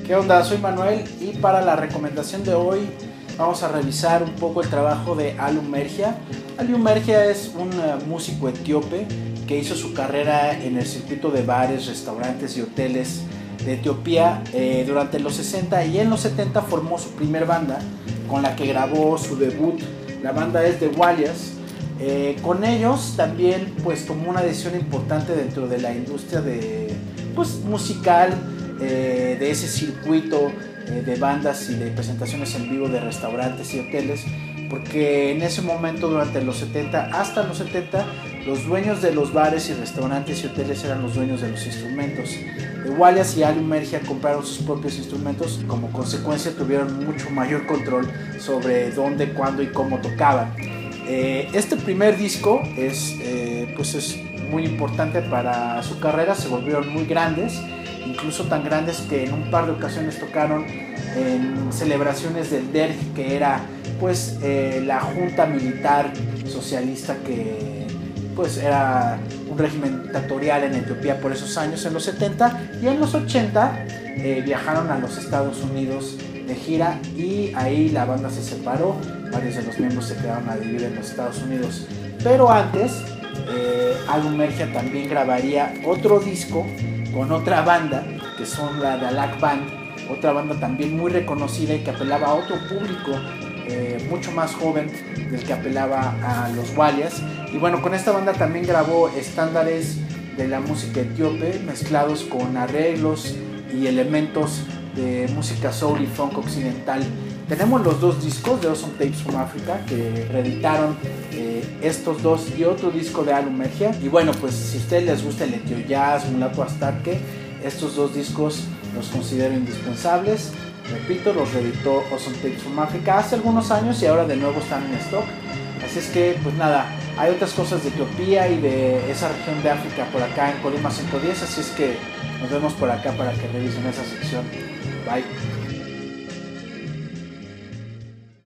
¿Qué onda? Soy Manuel y para la recomendación de hoy vamos a revisar un poco el trabajo de Alu Mergia. Alu Mergia es un músico etíope que hizo su carrera en el circuito de bares, restaurantes y hoteles de Etiopía durante los 60 y en los 70 formó su primer banda con la que grabó su debut. La banda es The Wailers. Con ellos también pues tomó una decisión importante dentro de la industria musical, de ese circuito de bandas y de presentaciones en vivo de restaurantes y hoteles, porque en ese momento durante los 70 hasta los 70 los dueños de los bares y restaurantes y hoteles eran los dueños de los instrumentos. The Wailers y Alu Mergia compraron sus propios instrumentos, como consecuencia tuvieron mucho mayor control sobre dónde, cuándo y cómo tocaban. Este primer disco es muy importante para su carrera, se volvieron muy grandes, incluso tan grandes que en un par de ocasiones tocaron en celebraciones del DERG, que era la junta militar socialista que era un régimen dictatorial en Etiopía por esos años, en los 70, y en los 80 viajaron a los Estados Unidos de gira y ahí la banda se separó, varios de los miembros se quedaron a vivir en los Estados Unidos, pero antes Alu Mergia también grabaría otro disco con otra banda, que son la Dalak Band, otra banda también muy reconocida y que apelaba a otro público mucho más joven del que apelaba a los Wailers. Y bueno, con esta banda también grabó estándares de la música etíope mezclados con arreglos y elementos de música soul y funk occidental. Tenemos los dos discos de Awesome Tapes from Africa que reeditaron estos dos y otro disco de Alu Mergia. Y bueno, pues si a ustedes les gusta el Etio Jazz, Mulatu Astatke, estos dos discos los considero indispensables. Repito, los reeditó Awesome Tapes from Africa hace algunos años y ahora de nuevo están en stock. Así es que, pues nada, hay otras cosas de Etiopía y de esa región de África por acá en Colima 110, así es que nos vemos por acá para que revisen esa sección. Bye.